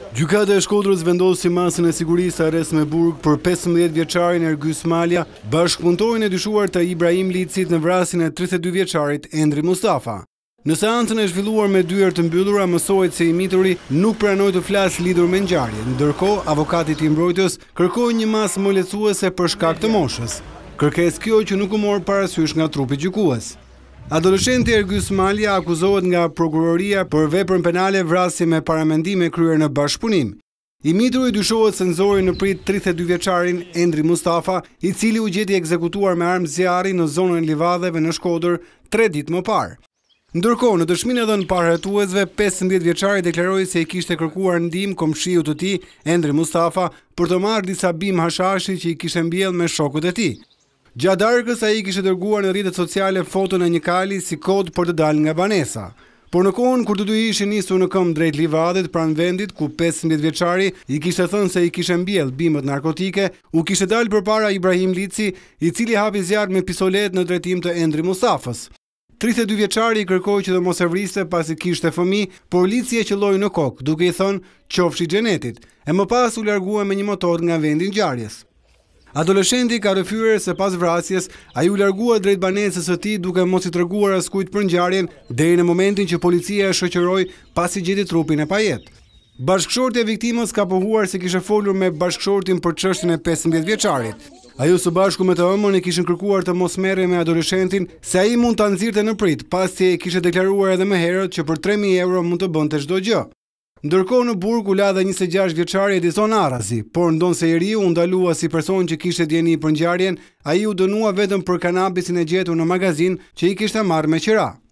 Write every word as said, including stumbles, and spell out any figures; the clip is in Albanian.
Gjykata e Shkodrës vendosi masën e sigurisë arrest me burg për pesëmbëdhjetë vjeçarin Ergjys Malja, bashkëpunëtorin e dyshuar të Ibrahim Licit në vrasjen e tridhjetë e dy vjeçarit Endri Mustafa. Në seancën e zhvilluar me dyert të mbyllura, mësohet se i mituri nuk pranoi të flasë lidhur me ngjarjen, ndërkohë avokati i mbrojtjes kërkoi një masë më lehtësuese për shkak të moshës. Kërkesë kjo që nuk u mor parasysh nga trupi gjykues. Adoleshenti Ergjys Malja akuzohet nga prokuroria për veprën penale vrasje me paramendime kryer në bashkëpunim. I mituri dyshohet se nxori në prit tridhjetë e dy vjeçarin Endri Mustafa, i cili u gjeti ekzekutuar me armë zjarri në zonën e Livadheve në Shkodër tre ditë më parë. Ndërkohë, në dëshminë e dhënë paraqetuesve, pesëmbëdhjetë vjeçari deklaroi se i kishte kërkuar ndihmë komshiu të tij, Endri Mustafa, për të marrë disa bim hashashi që i kishte mbjellë me shokut e tij. Gjatë darkës ai kishte dërguar në rrjetet sociale foton e një kali si kod për të dalë nga banesa. Por në kohën kur të dy ishin nisur në këmbë drejt Livadit, pranë vendit ku pesëmbëdhjetë vjeçari i kishte thënë se i kishte mbjellë bimët narkotike, u kishte dalë përpara Ibrahim Lici, i cili hapi zjarr me pistolet në drejtim të Endri Mustafës. tridhjetë e dy vjeçari i kërkoi që të mos e vriste pasi kishte fëmijë, por Lici e qelloi në kokë, duke i thënë qofshi xhenetit, e më pas u largua me një motor nga vendi i ngjarjes. Adoleshenti ka rrëfyer se pas vrasjes ai u largua drejt banesës së tij duke mos i treguar askujt për ngjarjen deri në momentin që policia e shoqëroi pasi gjeti trupin e pajet. Bashkëshortja e viktimës ka pohuar se kishte folur me bashkëshortin për çështjen e pesëmbëdhjetë vjeçarit. Ajo së bashku me të ëmën e kishin kërkuar të mos merre me adoleshentin se ai mund ta nxirrte në prit, pasi e kishte deklaruar edhe më herët që për tre mijë euro mund të bënte çdo gjë. Ndërkohë në burg u la dhe njëzet e gjashtë vjeçari Edison Arazi, por ndonse i riu u ndalua si person që kishte dieni për ngjarjen, ai u dënua vetëm për kanabisin e gjetur në magazin që i kishte marrë me qira.